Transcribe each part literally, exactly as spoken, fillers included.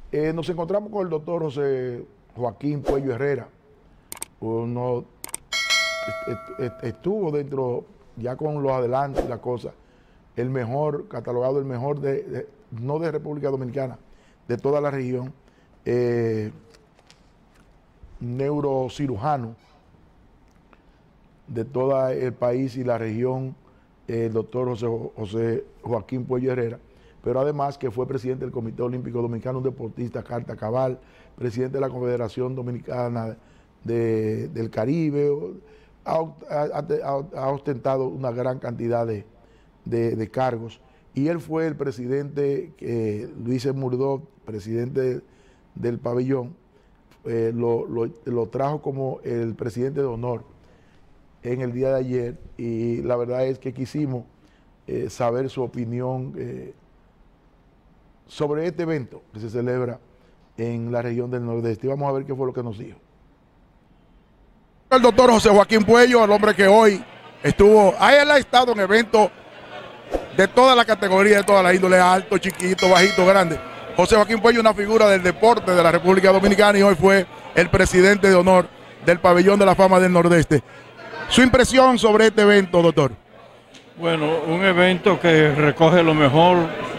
Eh, nos encontramos con el doctor José Joaquín Puello Herrera. Uno est est estuvo dentro, ya con los adelantos y la cosa, el mejor, catalogado el mejor, de, de no de República Dominicana, de toda la región, eh, neurocirujano de todo el país y la región, el doctor José, José Joaquín Puello Herrera, pero además que fue presidente del Comité Olímpico Dominicano, un deportista carta cabal, presidente de la Confederación Dominicana de, del Caribe, ha, ha, ha ostentado una gran cantidad de, de, de cargos, y él fue el presidente, eh, Luis Murdoch, presidente del pabellón, eh, lo, lo, lo trajo como el presidente de honor en el día de ayer, y la verdad es que quisimos eh, saber su opinión eh, sobre este evento que se celebra en la región del Nordeste. Y vamos a ver qué fue lo que nos dijo. El doctor José Joaquín Puello, el hombre que hoy estuvo, ahí él ha estado en eventos de toda la categoría, de toda la índole, alto, chiquito, bajito, grande. José Joaquín Puello, una figura del deporte de la República Dominicana, y hoy fue el presidente de honor del Pabellón de la Fama del Nordeste. Su impresión sobre este evento, doctor. Bueno, un evento que recoge lo mejor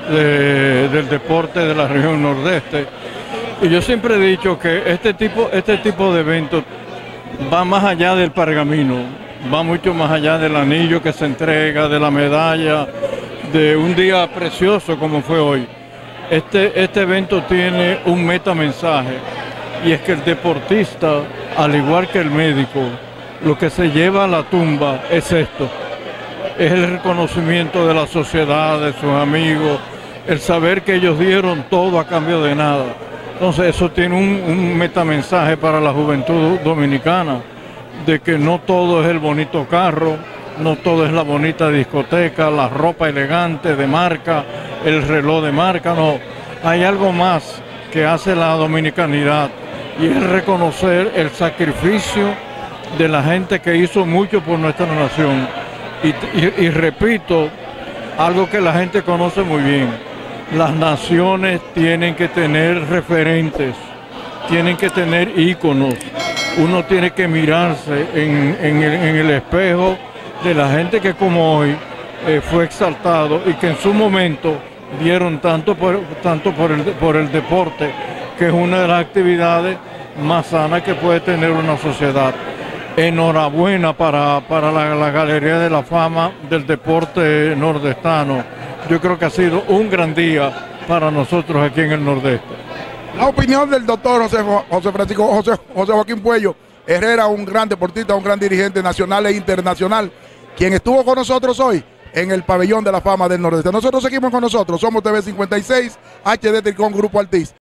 de, del deporte de la región nordeste. Y yo siempre he dicho que este tipo, este tipo de eventos va más allá del pergamino, va mucho más allá del anillo que se entrega, de la medalla, de un día precioso como fue hoy. Este, este evento tiene un metamensaje, y es que el deportista, al igual que el médico, lo que se lleva a la tumba es esto, es el reconocimiento de la sociedad, de sus amigos, el saber que ellos dieron todo a cambio de nada. Entonces eso tiene un, un metamensaje para la juventud dominicana, de que no todo es el bonito carro, no todo es la bonita discoteca, la ropa elegante de marca, el reloj de marca, no. Hay algo más que hace la dominicanidad, y es reconocer el sacrificio de la gente que hizo mucho por nuestra nación. Y, y, y repito, algo que la gente conoce muy bien: las naciones tienen que tener referentes, tienen que tener íconos. Uno tiene que mirarse en, en, el, en el espejo de la gente que como hoy eh, fue exaltado, y que en su momento dieron tanto por, tanto por, el, por el deporte, que es una de las actividades más sanas que puede tener una sociedad. Enhorabuena para, para la, la Galería de la Fama del Deporte Nordestano. Yo creo que ha sido un gran día para nosotros aquí en el Nordeste. La opinión del doctor José, José Francisco José, José Joaquín Puello Herrera, un gran deportista, un gran dirigente nacional e internacional, quien estuvo con nosotros hoy en el Pabellón de la Fama del Nordeste. Nosotros seguimos con nosotros, somos T V cincuenta y seis, H D Tricón, Grupo Altiz.